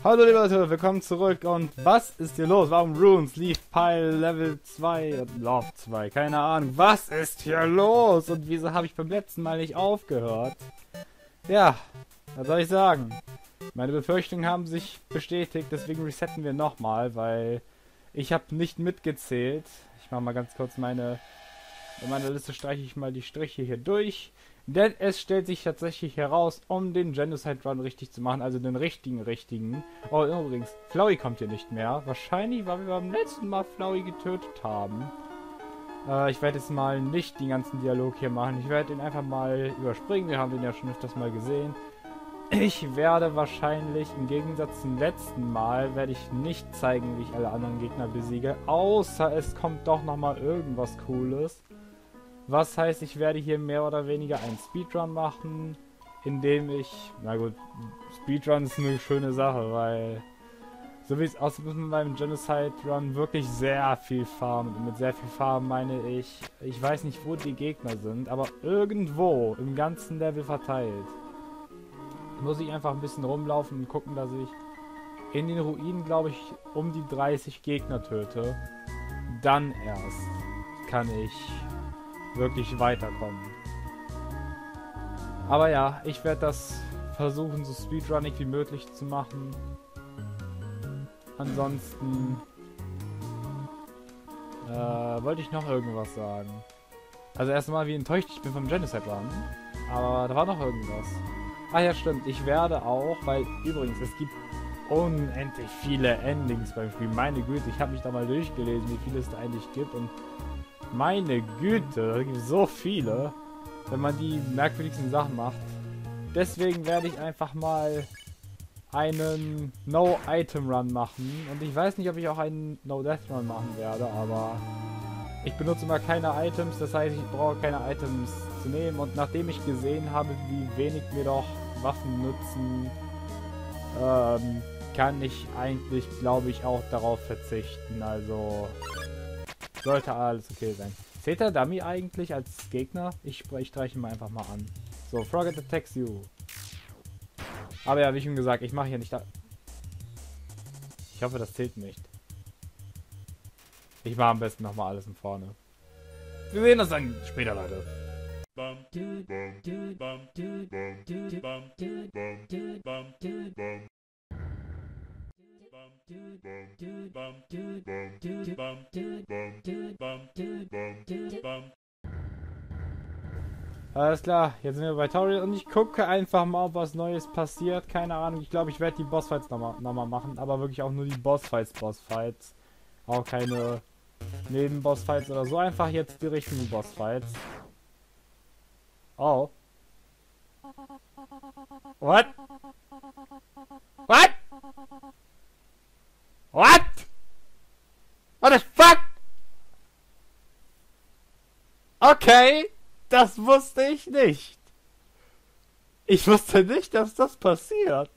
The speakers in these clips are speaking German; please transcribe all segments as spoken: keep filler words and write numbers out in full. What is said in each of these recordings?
Hallo liebe Leute, willkommen zurück und was ist hier los? Warum Runes, Leaf Pile, Level zwei und Love zwei? Keine Ahnung, was ist hier los? Und wieso habe ich beim letzten Mal nicht aufgehört? Ja, was soll ich sagen? Meine Befürchtungen haben sich bestätigt, deswegen resetten wir nochmal, weil ich habe nicht mitgezählt. Ich mache mal ganz kurz meine... In meiner Liste streiche ich mal die Striche hier durch. Denn es stellt sich tatsächlich heraus, um den Genocide Run richtig zu machen, also den richtigen, richtigen. Oh, übrigens, Flowey kommt hier nicht mehr. Wahrscheinlich, weil wir beim letzten Mal Flowey getötet haben. Äh, ich werde jetzt mal nicht den ganzen Dialog hier machen. Ich werde ihn einfach mal überspringen. Wir haben den ja schon öfters mal gesehen. Ich werde wahrscheinlich, im Gegensatz zum letzten Mal, werde ich nicht zeigen, wie ich alle anderen Gegner besiege. Außer es kommt doch nochmal irgendwas Cooles. Was heißt, ich werde hier mehr oder weniger einen Speedrun machen, indem ich... Na gut, Speedrun ist eine schöne Sache, weil... So wie es aussieht, muss man beim Genocide Run wirklich sehr viel farmen. Und mit sehr viel farmen meine ich... Ich weiß nicht, wo die Gegner sind, aber irgendwo im ganzen Level verteilt. Muss ich einfach ein bisschen rumlaufen und gucken, dass ich in den Ruinen, glaube ich, um die dreißig Gegner töte. Dann erst kann ich... wirklich weiterkommen. Aber ja, ich werde das versuchen, so speedrunnig wie möglich zu machen. Ansonsten äh, wollte ich noch irgendwas sagen. Also erstmal, wie enttäuscht ich bin vom Genocide Run. Aber da war noch irgendwas. Ah ja, stimmt. Ich werde auch, weil übrigens, es gibt unendlich viele Endings beim Spiel. Meine Güte, ich habe mich da mal durchgelesen, wie viele es da eigentlich gibt und meine Güte, da gibt es so viele, wenn man die merkwürdigsten Sachen macht. Deswegen werde ich einfach mal einen No-Item-Run machen. Und ich weiß nicht, ob ich auch einen No-Death-Run machen werde, aber ich benutze mal keine Items. Das heißt, ich brauche keine Items zu nehmen. Und nachdem ich gesehen habe, wie wenig mir doch Waffen nützen, ähm, kann ich eigentlich, glaube ich, auch darauf verzichten. Also... sollte alles okay sein. Zählt der Dummy eigentlich als Gegner? Ich, ich streiche ihn mal einfach mal an. So, Frogget attacks you. Aber ja, wie schon gesagt, ich mache hier nicht da... Ich hoffe, das zählt nicht. Ich mache am besten nochmal alles von vorne. Wir sehen uns dann später, Leute. Alles klar, jetzt sind wir bei Toriel und ich gucke einfach mal, ob was Neues passiert. Keine Ahnung, ich glaube, ich werde die Bossfights nochmal noch mal machen, aber wirklich auch nur die Bossfights, Bossfights. Auch keine Nebenbossfights oder so, einfach jetzt die richtigen Bossfights. Oh. What? What? What? What the fuck? Okay, das wusste ich nicht. Ich wusste nicht, dass das passiert.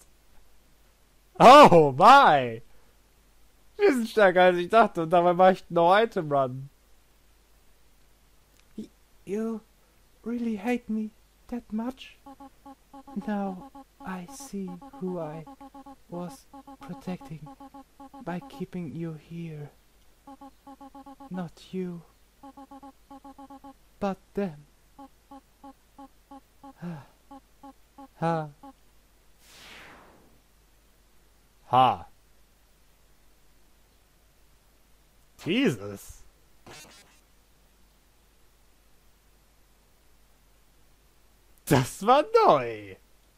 Oh my. Wir sind stärker als ich dachte und dabei mache ich No Item Run. You really hate me that much? Now I see who I was protecting by keeping you here. Not you, but them. Ha. Ha. Jesus. Das war neu.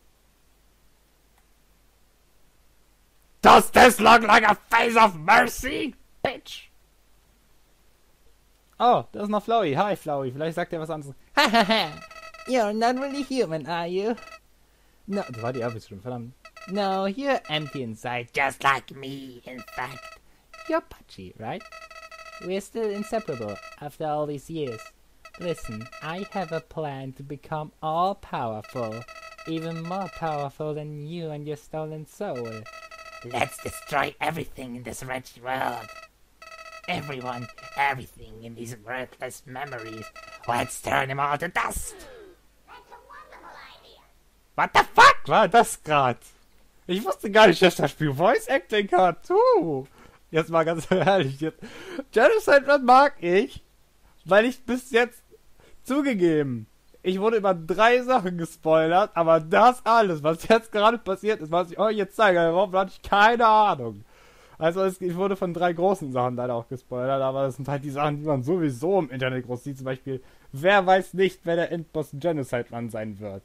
Does this look like a face of mercy, bitch? Oh, das ist noch Flowey. Hi, Flowey. Vielleicht sagt er was anderes. Hahaha. You're not really human, are you? No, das war die Arbeitsstimme, verdammt. No, you're empty inside, just like me, in fact. You're Patchy, right? We're still inseparable after all these years. Listen, I have a plan to become all-powerful. Even more powerful than you and your stolen soul. Let's destroy everything in this wretched world. Everyone, everything in these worthless memories. Let's turn them all to dust. What the fuck war das grad? Ich wusste gar nicht, dass das Spiel Voice Acting hat. Uh. Jetzt mal ganz ehrlich. Jetzt. Genocide Run mag ich, weil ich bis jetzt zugegeben, ich wurde über drei Sachen gespoilert, aber das alles, was jetzt gerade passiert ist, was ich euch jetzt zeige, darauf hatte ich keine Ahnung. Also es, ich wurde von drei großen Sachen leider auch gespoilert, aber das sind halt die Sachen, die man sowieso im Internet groß sieht. Zum Beispiel, wer weiß nicht, wer der Endboss Genocide Run sein wird.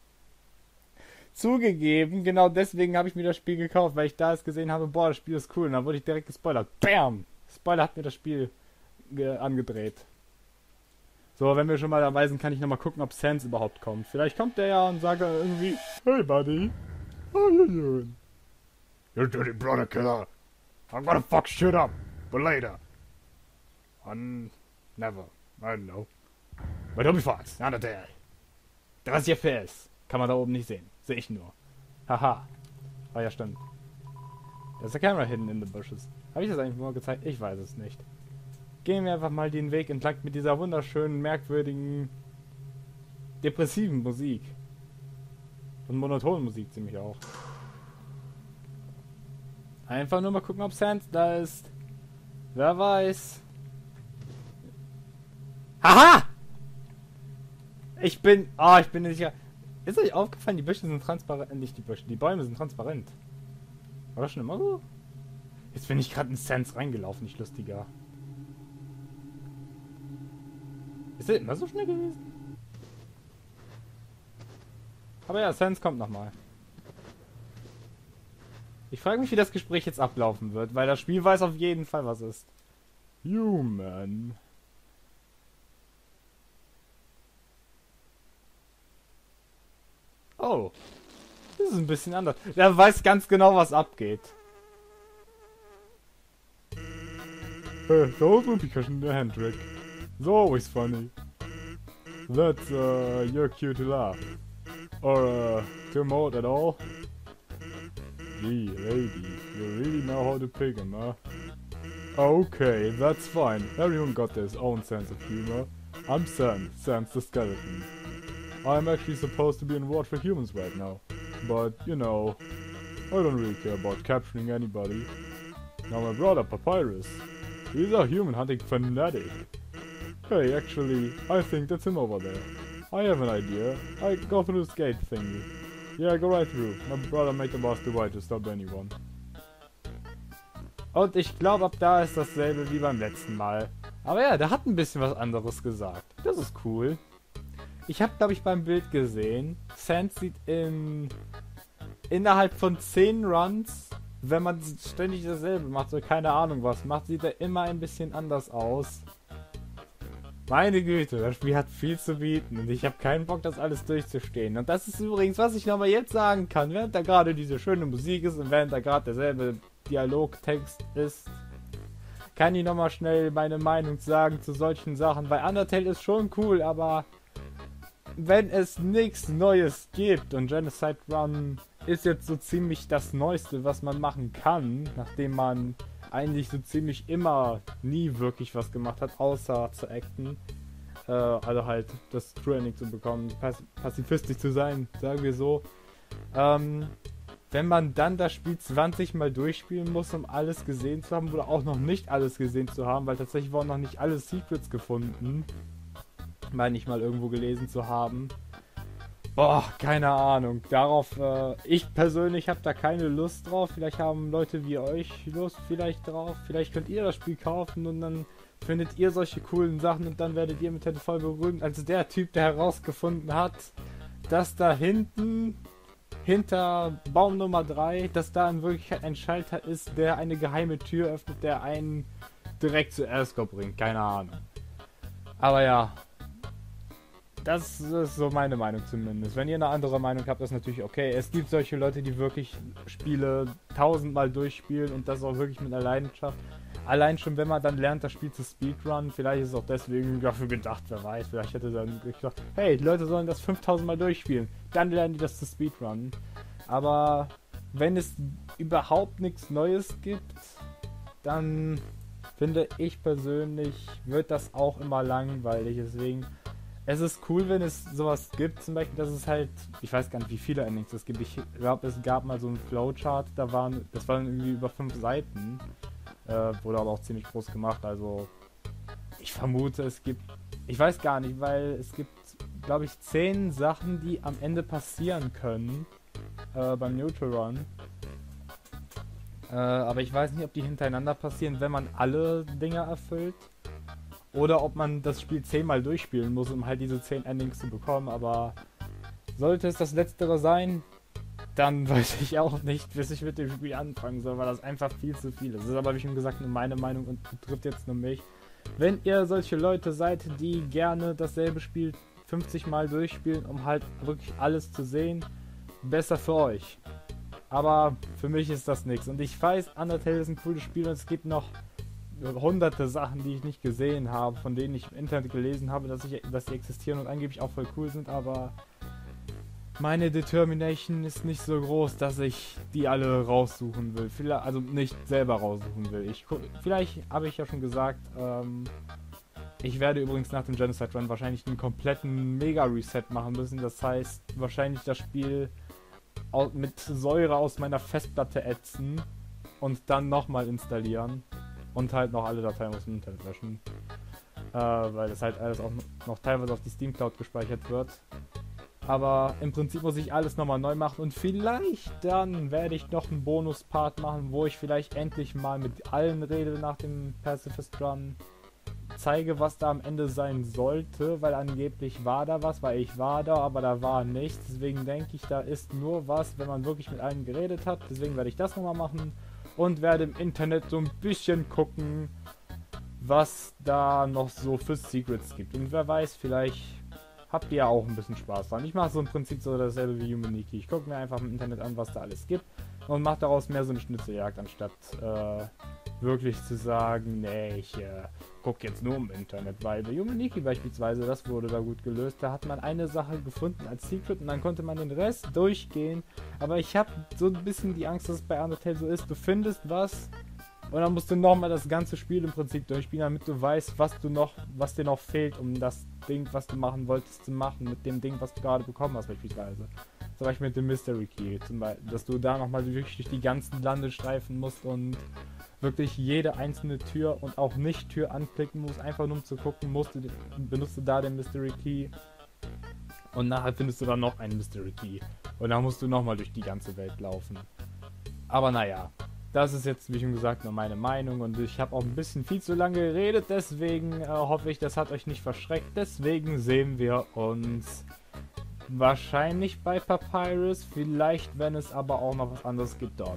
Zugegeben, genau deswegen habe ich mir das Spiel gekauft, weil ich da es gesehen habe, boah, das Spiel ist cool. Und dann wurde ich direkt gespoilert. Bam! Spoiler hat mir das Spiel angedreht. So, wenn wir schon mal dabei sind, kann ich nochmal gucken, ob Sans überhaupt kommt. Vielleicht kommt der ja und sagt irgendwie, hey Buddy, how you doing? You're dirty brother killer. I'm gonna fuck shit up, but later. On never. I don't know. But it'll be fast, not a day. dreißig F P S. Kann man da oben nicht sehen. Sehe ich nur. Haha. Ah ja, stimmt. Da ist der Camera hidden in the bushes. Habe ich das eigentlich nur gezeigt? Ich weiß es nicht. Gehen wir einfach mal den Weg entlang mit dieser wunderschönen, merkwürdigen, depressiven Musik. Und monotonen Musik ziemlich auch. Einfach nur mal gucken, ob Sans da ist. Wer weiß. Haha! Ich bin... Ah, oh, ich bin nicht sicher. Ist euch aufgefallen, die Büsche sind transparent... Nicht die Büsche, die Bäume sind transparent. War das schon immer so? Jetzt bin ich gerade in Sans reingelaufen, nicht lustiger. Ist das immer so schnell gewesen? Aber ja, Sans kommt nochmal. Ich frage mich, wie das Gespräch jetzt ablaufen wird, weil das Spiel weiß auf jeden Fall, was ist. Human. Oh. Das ist ein bisschen anders. Der weiß ganz genau, was abgeht. Hey, those will be cushion the hand trick. It's always funny. That's, uh, you're cute to laugh. Or, uh, to emote at all. Gee, lady, you really know how to pick 'em, huh? Okay, that's fine. Everyone got their own sense of humor. I'm Sans, Sans the skeleton. I'm actually supposed to be in watch for humans right now. But, you know, I don't really care about capturing anybody. Now my brother Papyrus, he's a human hunting fanatic. Hey, actually, I think that's him over there. I have an idea. I go through this gate thingy. Yeah, go right through. My brother made the boss the way to stop anyone. Und ich glaube, ab da ist dasselbe wie beim letzten Mal. Aber ja, der hat ein bisschen was anderes gesagt. Das ist cool. Ich habe, glaube ich, beim Bild gesehen, Sans sieht in innerhalb von zehn Runs, wenn man ständig dasselbe macht, oder keine Ahnung was macht, sieht er immer ein bisschen anders aus. Meine Güte, das Spiel hat viel zu bieten und ich habe keinen Bock, das alles durchzustehen. Und das ist übrigens, was ich nochmal jetzt sagen kann, während da gerade diese schöne Musik ist und während da gerade derselbe Dialogtext ist, kann ich nochmal schnell meine Meinung sagen zu solchen Sachen, weil Undertale ist schon cool, aber wenn es nichts Neues gibt und Genocide Run ist jetzt so ziemlich das Neueste, was man machen kann, nachdem man eigentlich so ziemlich immer nie wirklich was gemacht hat, außer zu acten. Äh, also halt das True Ending zu bekommen, pass pazifistisch zu sein, sagen wir so. Ähm, wenn man dann das Spiel zwanzig Mal durchspielen muss, um alles gesehen zu haben, oder auch noch nicht alles gesehen zu haben, weil tatsächlich wurden noch nicht alle Secrets gefunden, meine ich mal irgendwo gelesen zu haben. Boah, keine Ahnung. Darauf, äh, ich persönlich habe da keine Lust drauf. Vielleicht haben Leute wie euch Lust vielleicht drauf. Vielleicht könnt ihr das Spiel kaufen und dann findet ihr solche coolen Sachen und dann werdet ihr mit Händen voll berühmt. Also der Typ, der herausgefunden hat, dass da hinten, hinter Baum Nummer drei, dass da in Wirklichkeit ein Schalter ist, der eine geheime Tür öffnet, der einen direkt zu Asgore bringt. Keine Ahnung. Aber ja. Das ist so meine Meinung zumindest. Wenn ihr eine andere Meinung habt, ist natürlich okay. Es gibt solche Leute, die wirklich Spiele tausendmal durchspielen und das auch wirklich mit einer Leidenschaft. Allein schon, wenn man dann lernt, das Spiel zu speedrunnen, vielleicht ist es auch deswegen dafür gedacht, wer weiß. Vielleicht hätte er dann gedacht, hey, die Leute sollen das fünftausend Mal durchspielen. Dann lernen die das zu speedrunnen. Aber wenn es überhaupt nichts Neues gibt, dann finde ich persönlich, wird das auch immer langweilig. Deswegen es ist cool, wenn es sowas gibt, zum Beispiel, dass es halt, ich weiß gar nicht, wie viele Endings es gibt. Ich glaube, es gab mal so einen Flowchart, da waren, das waren irgendwie über fünf Seiten. Äh, wurde aber auch ziemlich groß gemacht, also ich vermute, es gibt, ich weiß gar nicht, weil es gibt, glaube ich, zehn Sachen, die am Ende passieren können äh, beim Neutral Run. Äh, aber ich weiß nicht, ob die hintereinander passieren, wenn man alle Dinge erfüllt. Oder ob man das Spiel zehnmal durchspielen muss, um halt diese zehn Endings zu bekommen. Aber sollte es das Letztere sein, dann weiß ich auch nicht, bis ich mit dem Spiel anfangen soll, weil das einfach viel zu viel ist. Das ist aber, wie schon gesagt, nur meine Meinung und betrifft jetzt nur mich. Wenn ihr solche Leute seid, die gerne dasselbe Spiel fünfzig Mal durchspielen, um halt wirklich alles zu sehen, besser für euch. Aber für mich ist das nichts. Und ich weiß, Undertale ist ein cooles Spiel und es gibt noch hunderte Sachen, die ich nicht gesehen habe, von denen ich im Internet gelesen habe, dass, ich, dass sie existieren und angeblich auch voll cool sind, aber meine Determination ist nicht so groß, dass ich die alle raussuchen will. Vielleicht, also nicht selber raussuchen will. Ich, vielleicht habe ich ja schon gesagt, ähm, ich werde übrigens nach dem Genocide Run wahrscheinlich einen kompletten Mega-Reset machen müssen. Das heißt, wahrscheinlich das Spiel mit Säure aus meiner Festplatte ätzen und dann nochmal installieren. Und halt noch alle Dateien aus dem Internet löschen. Äh, weil das halt alles auch noch teilweise auf die Steam Cloud gespeichert wird. Aber im Prinzip muss ich alles nochmal neu machen und vielleicht dann werde ich noch einen Bonus-Part machen, wo ich vielleicht endlich mal mit allen rede nach dem Pacifist Run. Zeige, was da am Ende sein sollte, weil angeblich war da was, weil ich war da, aber da war nichts. Deswegen denke ich, da ist nur was, wenn man wirklich mit allen geredet hat. Deswegen werde ich das nochmal machen und werde im Internet so ein bisschen gucken, was da noch so für Secrets gibt. Und wer weiß, vielleicht habt ihr ja auch ein bisschen Spaß dran. Ich mache so im Prinzip so dasselbe wie Humaniki. Ich gucke mir einfach im Internet an, was da alles gibt und mache daraus mehr so eine Schnitzeljagd, anstatt äh, wirklich zu sagen, nee, ich äh, gucke jetzt nur im Internet, weil bei Humaniki beispielsweise, das wurde da gut gelöst, da hat man eine Sache gefunden als Secret und dann konnte man den Rest durchgehen, aber ich habe so ein bisschen die Angst, dass es bei Undertale so ist, du findest was und dann musst du nochmal das ganze Spiel im Prinzip durchspielen, damit du weißt, was du noch, was dir noch fehlt, um das Ding, was du machen wolltest, zu machen, mit dem Ding, was du gerade bekommen hast beispielsweise. Zum Beispiel mit dem Mystery Key, zum Beispiel, dass du da nochmal wirklich durch die ganzen Lande streifen musst und wirklich jede einzelne Tür und auch nicht Tür anklicken musst, einfach nur um zu gucken, musst du, benutzt du da den Mystery Key und nachher findest du dann noch einen Mystery Key und dann musst du nochmal durch die ganze Welt laufen. Aber naja, das ist jetzt, wie schon gesagt, nur meine Meinung und ich habe auch ein bisschen viel zu lange geredet, deswegen äh, hoffe ich, das hat euch nicht verschreckt. Deswegen sehen wir uns wahrscheinlich bei Papyrus, vielleicht, wenn es aber auch noch was anderes gibt dort.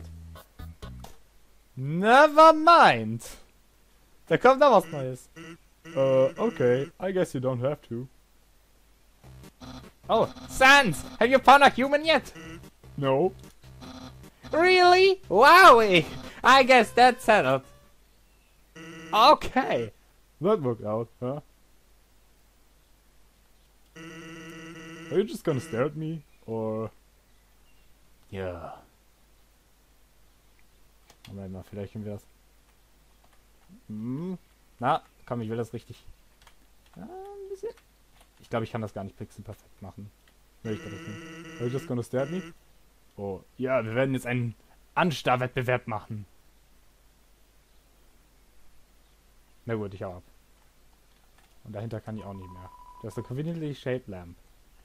Never mind! Da kommt noch was Neues. Uh, okay, I guess you don't have to. Oh, Sans! Have you found a human yet? No. Really? Wowie! I guess that's settled. Okay. That worked out, huh? Are you just gonna stare at me? Or... Yeah. Moment mal, vielleicht können wir das... Hm. Na, komm, ich will das richtig... Ja, ein bisschen... Ich glaube, ich kann das gar nicht pixelperfekt machen. Nee, ich glaube das nicht. Are you just gonna stare at me? Oh, ja, wir werden jetzt einen Anstarrwettbewerb machen. Na gut, ich hau ab. Und dahinter kann ich auch nicht mehr. Das ist a conveniently shaped lamp.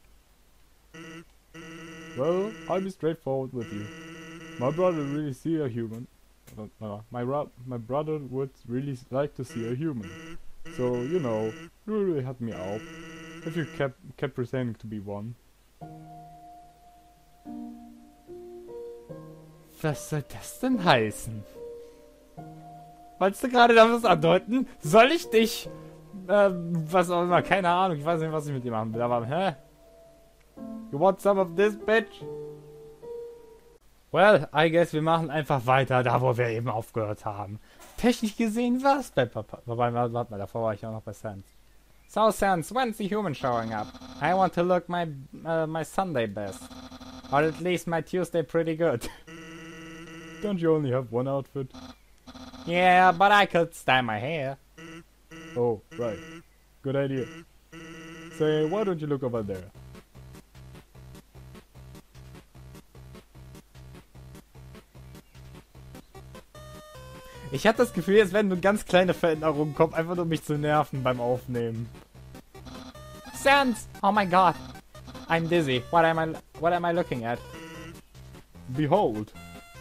Well, I'll be straightforward with you. My brother really see a human. Uh, uh, my, my brother would really like to see a human. So, you know, you really help me out. If you kept, kept pretending to be one. Was soll das denn heißen? Wolltest du gerade damit andeuten? Soll ich dich... Äh, was auch immer, keine Ahnung, ich weiß nicht, was ich mit dir machen will, aber, hä? You want some of this, bitch? Well, I guess wir machen einfach weiter, da wo wir eben aufgehört haben. Technisch gesehen was bei Papa... Wobei, warte mal, davor war ich auch noch bei Sans. So, Sans, when's the human showing up? I want to look my, uh, my Sunday best. Or at least my Tuesday pretty good. Don't you only have one outfit? Yeah, but I could style my hair. Oh, right. Good idea. say, why don't you look over there? Ich hatte das Gefühl, jetzt werden nur ganz kleine Veränderungen kommen, einfach nur um mich zu nerven beim Aufnehmen. Sans! Oh my god! I'm dizzy. What am I what am I looking at? Behold.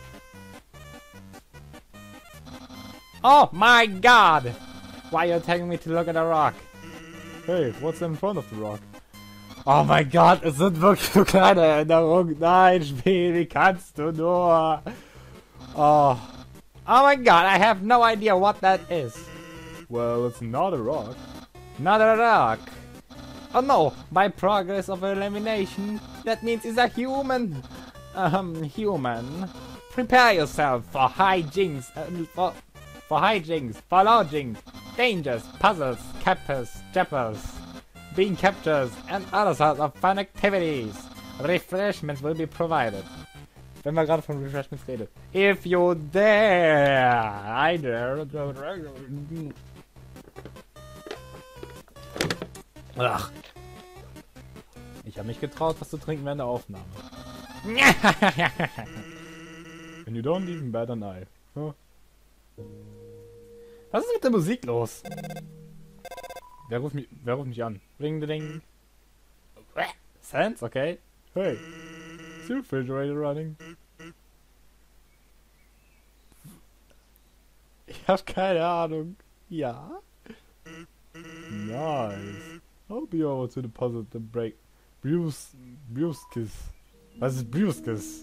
Oh my god! Why are you telling me to look at a rock? Hey, what's in front of the rock? Oh mein Gott, es sind wirklich so kleine Erinnerungen. Nein, Spiel, wie kannst du nur? Oh. Oh my god, I have no idea what that is. Well, it's not a rock. Not a rock. Oh no, by progress of elimination, that means it's a human. Um, human. Prepare yourself for hijinks, uh, for, for hijinks, for low jinks, dangers, puzzles, captures, jappers, being captures, and other sorts of fun activities. Refreshments will be provided. Wenn wir gerade von Refreshments reden. If you dare, I dare. Ach. Ich habe mich getraut, was zu trinken während der Aufnahme. And you don't even bat an eye. Huh? Was ist mit der Musik los? Wer ruft mich, wer ruft mich an? Ring, ding. Sans, okay. Hey. Is your refrigerator running? Ich hab keine Ahnung. Ja? Nice. I'll be over to the puzzle to break. Bruce. Bruskis. Was ist Bruskis?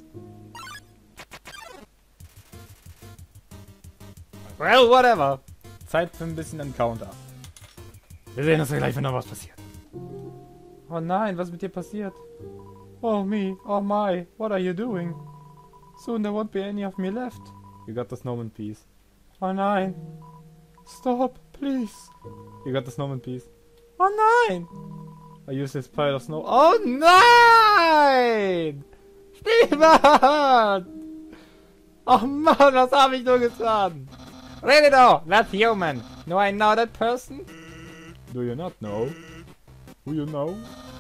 Well, whatever. Zeit für ein bisschen Encounter. Wir sehen uns ja gleich, wenn noch was passiert. Oh nein, was ist mit dir passiert? Oh me, oh my, what are you doing? Soon there won't be any of me left. You got the snowman piece. Oh nein. Stop, please. You got the snowman piece. Oh nein. I use this pile of snow. Oh nein! Steven! Oh Mann, was habe ich nur getan? Really though, that's human. Do I know that person? Do you not know? Who you know?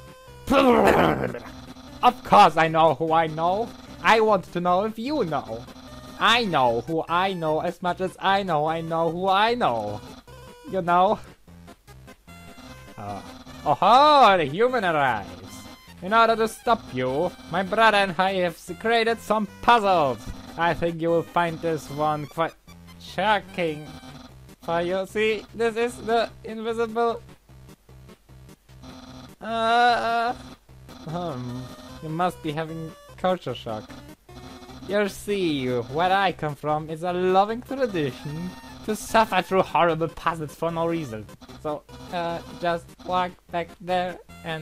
Of course I know who I know. I want to know if you know. I know who I know as much as I know I know who I know. You know? Uh, oh, the human arrives. In order to stop you, my brother and I have created some puzzles. I think you will find this one quite shocking. For you see, this is the invisible... Uh, um, you must be having culture shock. You see, where I come from is a loving tradition to suffer through horrible puzzles for no reason. So, uh, just walk back there and...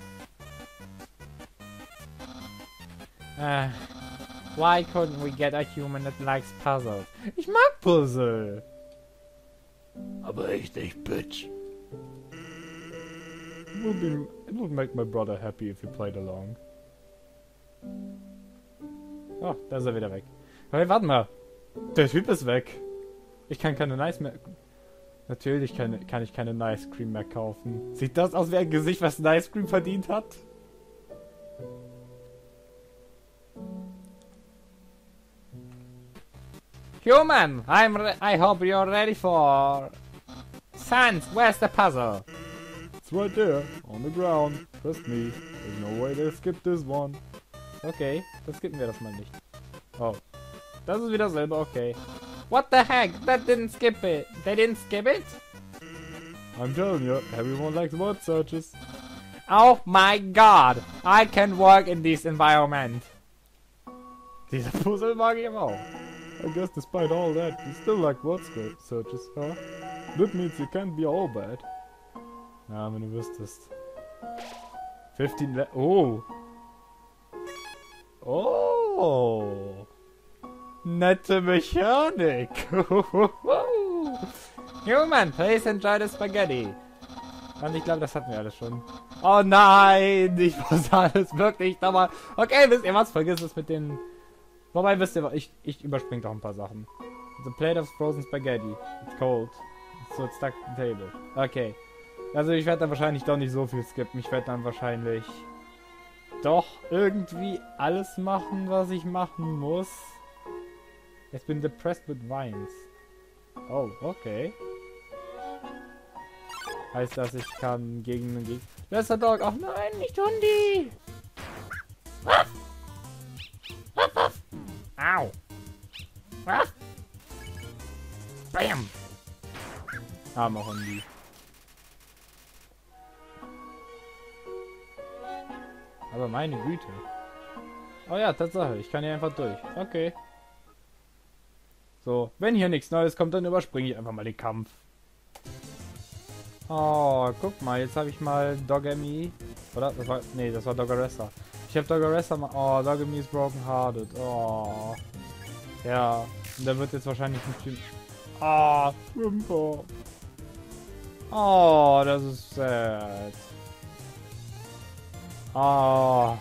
Uh, why couldn't we get a human that likes puzzles? Ich mag Puzzle. Aber echt nicht, bitch. It would, be, it would make my brother happy if he played along. Oh, da ist er wieder weg. Hey, warte mal. Der Typ ist weg. Ich kann keine Nice mehr... Natürlich kann, kann ich keine Nice Cream mehr kaufen. Sieht das aus wie ein Gesicht, was Nice Cream verdient hat? Human, I'm re I hope you're ready for... Sans, where's the puzzle? It's right there, on the ground. Trust me, there's no way they skip this one. Okay, dann skippen wir das mal nicht. Oh, das ist wieder selber, okay. What the heck? That didn't skip it. They didn't skip it? I'm telling you, everyone likes word searches. Oh my god, I can work in this environment. Dieser Puzzle mag ich aber auch. I guess despite all that, you still like word searches, huh? That means you can't be all bad. Ja, wenn du wüsstest. fünfzehn Le Oh! Oh! Nette Mechanik! Human, please enjoy the spaghetti. Und ich glaube, das hatten wir alles schon. Oh nein! Ich muss alles wirklich nochmal... Okay, wisst ihr was? Vergiss es mit den... Wobei, wisst ihr was? Ich, ich überspringe doch ein paar Sachen. The plate of frozen spaghetti. It's cold. So it's stuck to the table. Okay. Also ich werde dann wahrscheinlich doch nicht so viel skippen. Ich werde dann wahrscheinlich doch irgendwie alles machen, was ich machen muss. Ich bin depressed with vines. Oh, okay. Heißt das, ich kann gegen den Gegner... Letzter Dog! Ach nein, nicht Hundi! Au! Bam! Armer Hundi. Aber meine Güte. Oh ja, Tatsache, ich kann hier einfach durch. Okay. So, wenn hier nichts Neues kommt, dann überspringe ich einfach mal den Kampf. Oh, guck mal, jetzt habe ich mal Dogemy. Oder? Das war. Nee, das war Doggeressa. Ich habe Doggeressa mal. Oh, Dogemy ist broken hearted. Oh. Ja. Und der wird jetzt wahrscheinlich nicht viel. Oh, Whimper. Oh, das ist sad. Oh.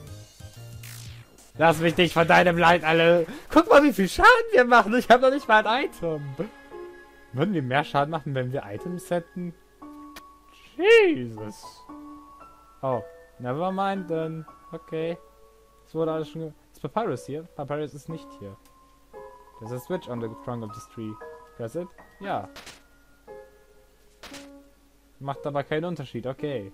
Lass mich nicht von deinem Leid alle. Guck mal, wie viel Schaden wir machen. Ich habe noch nicht mal ein Item. Würden wir mehr Schaden machen, wenn wir Items hätten? Jesus. Oh, never mind then. Okay. Es wurde alles schon... Ist Papyrus hier? Papyrus ist nicht hier. There's a switch on the trunk of this tree. Press it? Ja. Macht aber keinen Unterschied. Okay.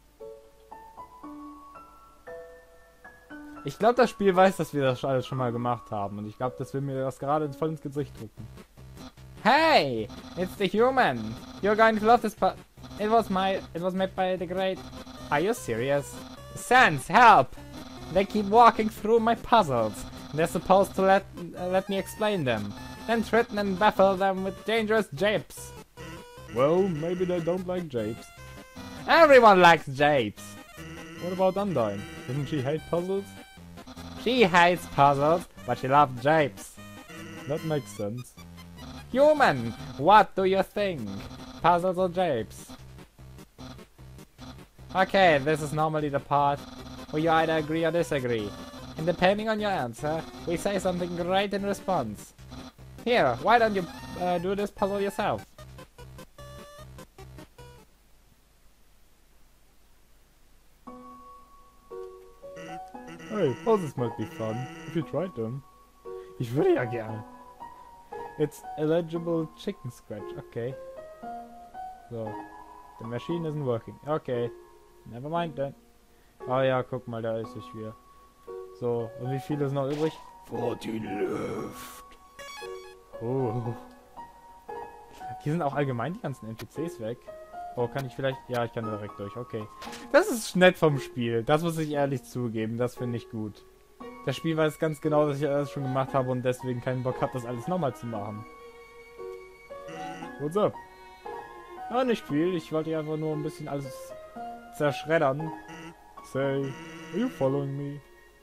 Ich glaube, das Spiel weiß, dass wir das alles schon mal gemacht haben. Und ich glaube, das will mir das gerade voll ins Gesicht drücken. Hey! It's the human! You're going to love this part. It was my... It was made by the great... Are you serious? Sans, help! They keep walking through my puzzles. They're supposed to let uh, let me explain them. Then threaten and baffle them with dangerous japes. Well, maybe they don't like japes. Everyone likes japes! What about Undyne? Doesn't she hate puzzles? She hates puzzles, but she loves japes. That makes sense. Human, what do you think? Puzzles or japes? Okay, this is normally the part where you either agree or disagree. And depending on your answer, we say something great in response. Here, why don't you uh, do this puzzle yourself? Hey, puzzles might be fun, if you tried them. Ich würde ja gerne. It's eligible chicken scratch, okay. So. The machine isn't working. Okay. Never mind then. Ah ja, guck mal, da ist ich wieder. So, und wie viele sind noch übrig? vierzehn Luft. Oh. Hier sind auch allgemein die ganzen N P Cs weg. Oh, kann ich vielleicht... Ja, ich kann direkt durch, okay. Das ist nett vom Spiel. Das muss ich ehrlich zugeben. Das finde ich gut. Das Spiel weiß ganz genau, dass ich alles schon gemacht habe und deswegen keinen Bock habe, das alles nochmal zu machen. What's up? Ja, nicht viel. Ich wollte einfach nur ein bisschen alles zerschreddern. Say, are you following me?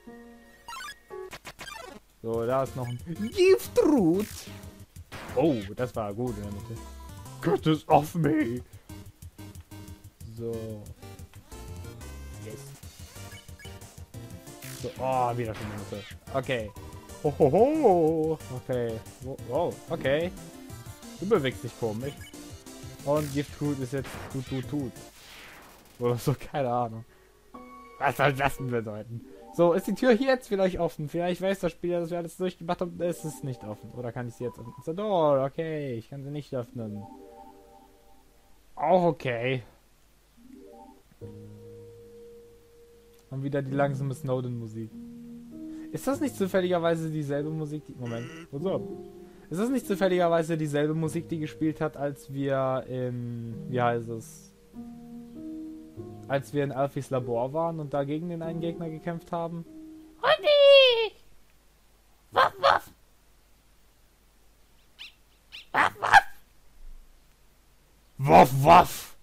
So, da ist noch ein Giftrut. Oh, das war gut in der Mitte. Get this off me! So. Yes. So, oh, wieder schon in der Mitte. Okay. Hohoho. Okay. Wow, okay. Du bewegst dich komisch. Und Giftrut ist jetzt tut, tut, tut. Oder so, keine Ahnung. Was soll das denn bedeuten? So, ist die Tür hier jetzt vielleicht offen? Vielleicht weiß das Spiel, dass wir alles durchgemacht haben, ist es nicht offen. Oder kann ich sie jetzt öffnen? It's a door, okay, ich kann sie nicht öffnen. Auch okay. Und wieder die langsame Snowden-Musik. Ist das nicht zufälligerweise dieselbe Musik, die... Moment, what's up? Ist das nicht zufälligerweise dieselbe Musik, die gespielt hat, als wir in... Wie heißt es? Als wir in Alphys Labor waren und da gegen den einen Gegner gekämpft haben? Hundi! Waff, waff! Waff, waff! Waff, waff!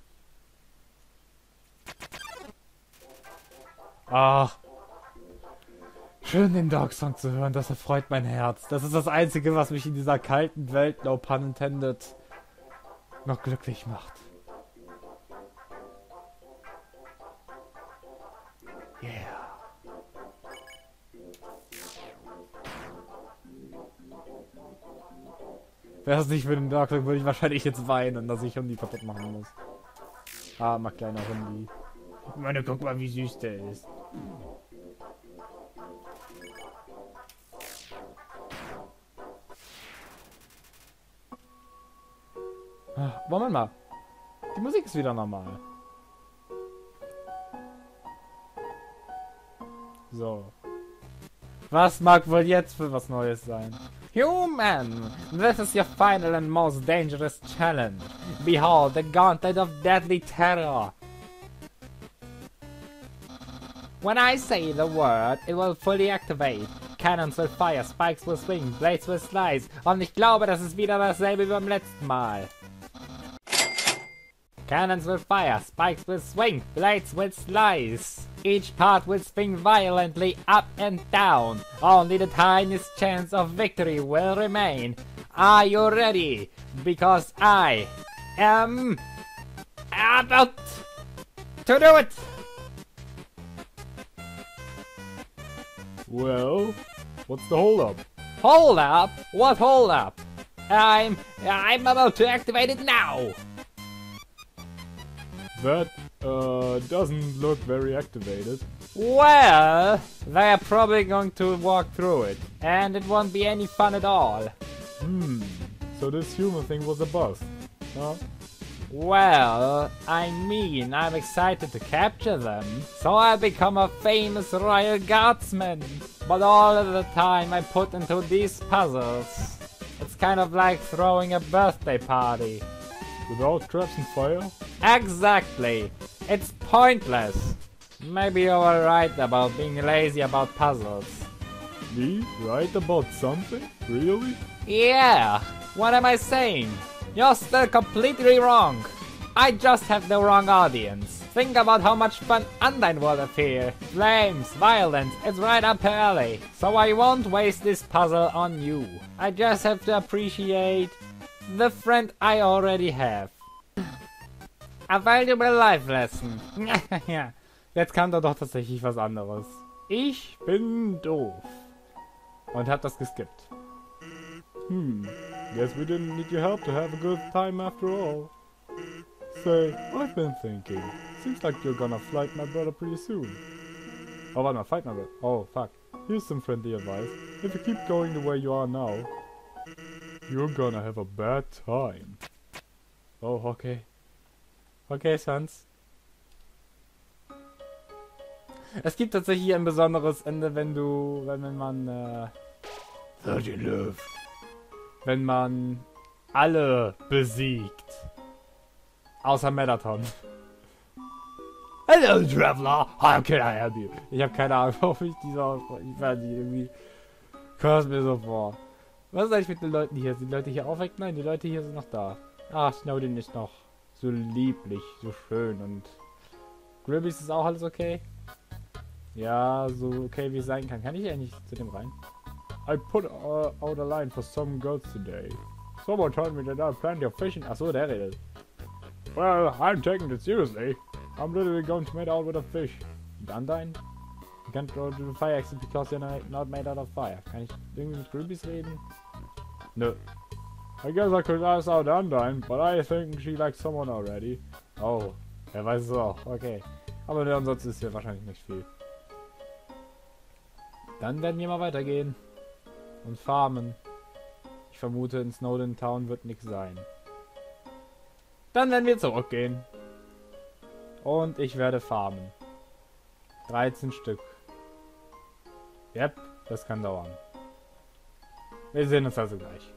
Ach. Schön den Dog Song zu hören, das erfreut mein Herz. Das ist das Einzige, was mich in dieser kalten Welt, no pun intended, noch glücklich macht. Yeah. Wäre es nicht für den Dog Song, würde ich wahrscheinlich jetzt weinen, dass ich Hundi kaputt machen muss. Armer kleiner Hundi. Meine, guck mal, wie süß der ist. Ah, Moment mal. Die Musik ist wieder normal. So. Was mag wohl jetzt für was Neues sein? Human! This is your final and most dangerous challenge. Behold, the gauntlet of deadly terror. When I say the word, it will fully activate. Cannons will fire, spikes will swing, blades will slice. Und ich glaube, das ist wieder dasselbe wie beim letzten Mal. Cannons will fire, spikes will swing, blades will slice. Each part will swing violently up and down. Only the tiniest chance of victory will remain. Are you ready? Because I am about to do it! Well, what's the hold up? Hold up? What hold up? I'm... I'm about to activate it now! That, uh, doesn't look very activated. Well, they are probably going to walk through it, and it won't be any fun at all. Hmm, so this human thing was a bust, huh? Well, I mean, I'm excited to capture them, so I'll become a famous royal guardsman. But all of the time I put into these puzzles, it's kind of like throwing a birthday party. Without traps and fire? Exactly. It's pointless. Maybe you were right about being lazy about puzzles. Me? Right about something? Really? Yeah. What am I saying? You're still completely wrong. I just have the wrong audience. Think about how much fun Undyne will appear. Flames, violence, it's right up her alley. So I won't waste this puzzle on you. I just have to appreciate the friend I already have. A valuable life lesson. Ja, jetzt kam da doch tatsächlich was anderes. Ich bin doof. Und hab das geskippt. Hmm, guess we didn't need your help to have a good time after all. Say, I've been thinking. Seems like you're gonna fight my brother pretty soon. Oh, warte mal, fight my brother. Oh, fuck. Here's some friendly advice. If you keep going the way you are now, you're gonna have a bad time. Oh, okay. Okay, Sans. Es gibt tatsächlich ein besonderes Ende, wenn du, wenn, wenn man, äh, thirteen Love. Wenn man alle besiegt. Außer Mettaton. Hello, Traveler! How can I help you? Ich habe keine Ahnung, warum ich diese Aussprache, ich weiß nicht, irgendwie kommt mir so vor. Was ist eigentlich mit den Leuten hier? Sind die Leute hier aufweckt? Nein, die Leute hier sind noch da. Ach, Snowden ist noch so lieblich, so schön und Gribbies ist auch alles okay? Ja, so okay wie es sein kann. Kann ich eigentlich zu dem rein? I put uh, out a line for some girls today. Someone told me that there are plenty of fishing. Achso, der redet. Well, I'm taking it seriously. I'm literally going to make out with a fish. And Undyne? You can't go to the fire exit because you're not made out of fire. Kann ich irgendwie mit Gribbies reden? Nö. I guess I could ask out Undyne, but I think she likes someone already. Oh, er weiß es auch. Okay. Aber ne, ansonsten ist hier wahrscheinlich nicht viel. Dann werden wir mal weitergehen. Und farmen. Ich vermute, in Snowdin Town wird nichts sein. Dann werden wir zurückgehen. Und ich werde farmen. dreizehn Stück. Yep, das kann dauern. Wir sehen uns also gleich.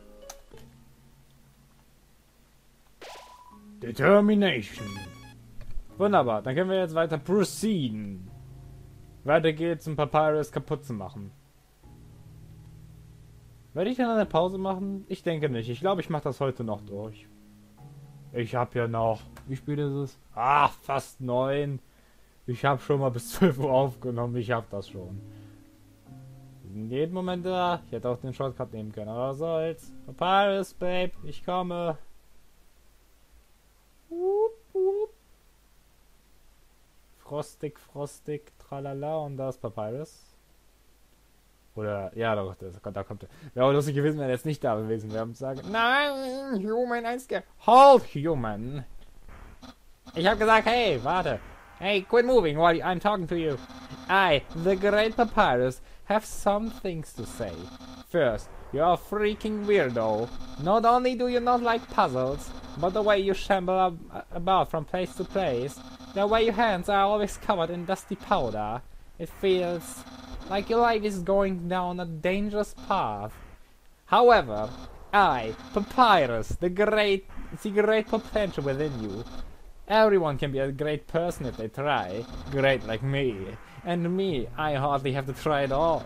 Determination. Wunderbar, dann können wir jetzt weiter proceeden. Weiter geht's, um Papyrus kaputt zu machen. Werde ich dann eine Pause machen? Ich denke nicht. Ich glaube, ich mache das heute noch durch. Ich habe ja noch... Wie spät ist es? Ah, fast neun. Ich habe schon mal bis zwölf Uhr aufgenommen. Ich habe das schon. In jedem Moment da. Ich hätte auch den Shortcut nehmen können. Aber was soll's. Papyrus, Babe. Ich komme. Wupp, wupp. Frostig, frostig, tralala. Und da ist Papyrus. Oder, ja, doch, das, da kommt er. Wäre auch lustig gewesen, wenn er jetzt nicht da gewesen wäre, um zu sagen, nein, Human, eins ge... Halt, Human! Ich hab gesagt, hey, warte. Hey, quit moving while I'm talking to you. I, the great Papyrus, have some things to say. First, you're a freaking weirdo. Not only do you not like puzzles, but the way you shamble ab about from place to place, the way your hands are always covered in dusty powder. It feels like your life is going down a dangerous path. However, I, Papyrus, the great, see great potential within you. Everyone can be a great person if they try. Great like me. And me, I hardly have to try at all.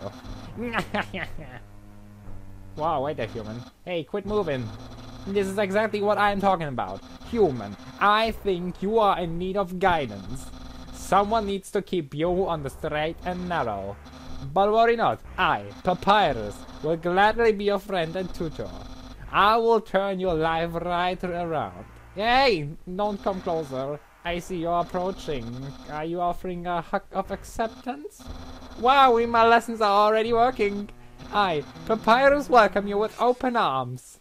Wow, wait there, human. Hey, quit moving. This is exactly what I'm talking about. Human, I think you are in need of guidance. Someone needs to keep you on the straight and narrow. But worry not, I, Papyrus, will gladly be your friend and tutor. I will turn your life right around. Hey, don't come closer. I see you're approaching. Are you offering a hug of acceptance? Wow, my lessons are already working. I, Papyrus, welcome you with open arms.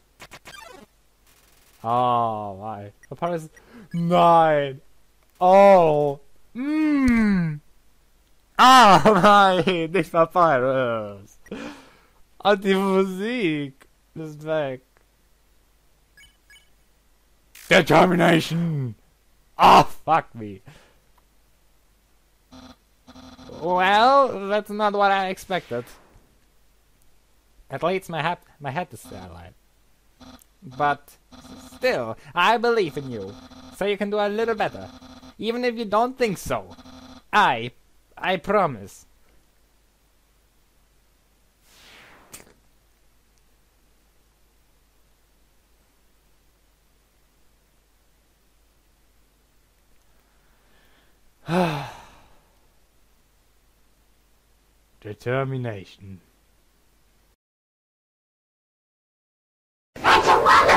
Oh, my. Papyrus. Nein. Oh. Mmm. Ah, nein, nicht Papyrus. Und die Musik ist weg. Determination. Ah, oh, fuck me. Well, that's not what I expected. At least my hat, my head is still alive. But still, I believe in you, so you can do a little better, even if you don't think so. I, I promise. Determination.